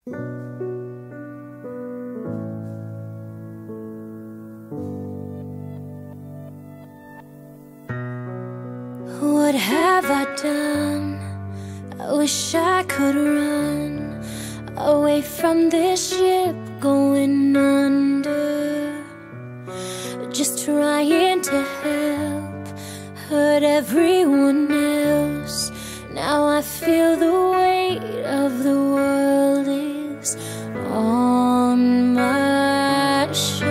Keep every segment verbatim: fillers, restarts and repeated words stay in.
What have I done? I wish I could run away from this ship going under. Just trying to help, hurt everyone else. Now I feel the weight of the world is on my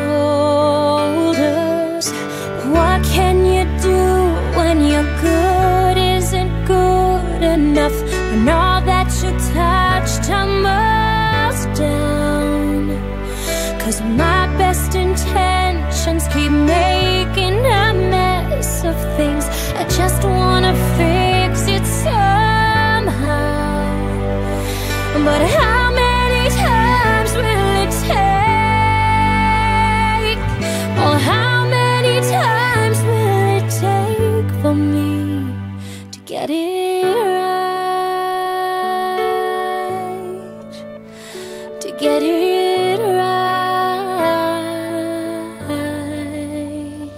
shoulders. What can you do when your good isn't good enough, when all that you touch tumbles down? 'Cause my best intentions keep making a mess of things. I just wanna fix it somehow, but how many times will it take? Or how many times will it take for me to get it right? To get it right.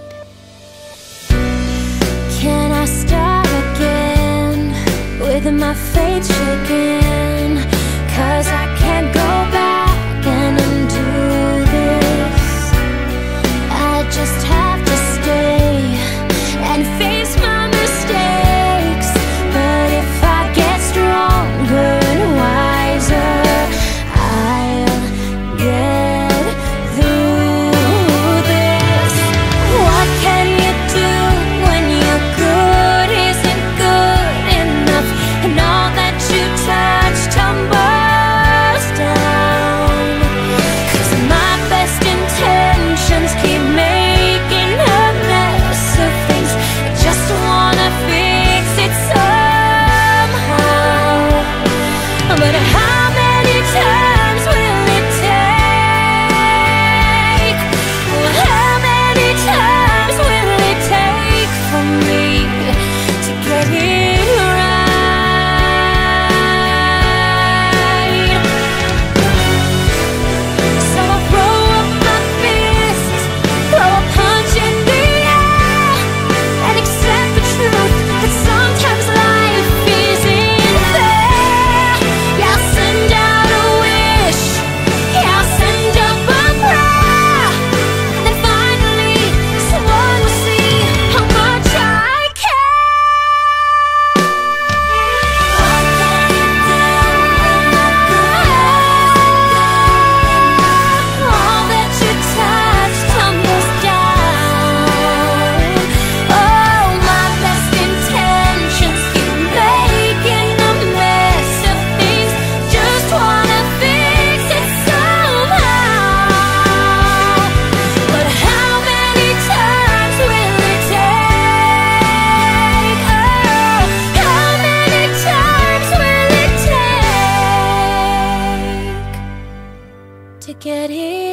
Can I start again with my faith shaken? 'Cause I can't go back and undo this. I just have to stay and face my mistakes. But if I get stronger and wiser, I'll get through this. What can you do when your good isn't good enough, and all that you touch tumbles down? 'Cause my best intentions keep making a mess of things. I just wanna fix it somehow, but how many times will it take? How many times will it take for me to get it right? So I throw up my fist, throw a punch in the air, and accept the truth that sometimes life isn't fair. Yeah, I'll send out a wish, yeah, I'll send up a prayer, and then finally someone will see how much I care. What can you do when your good all that you touch tumbles down? Oh, my best intentions keep making a mess of things. Just wanna fix it somehow, but how many times will it take? Oh, how many times will it take to get it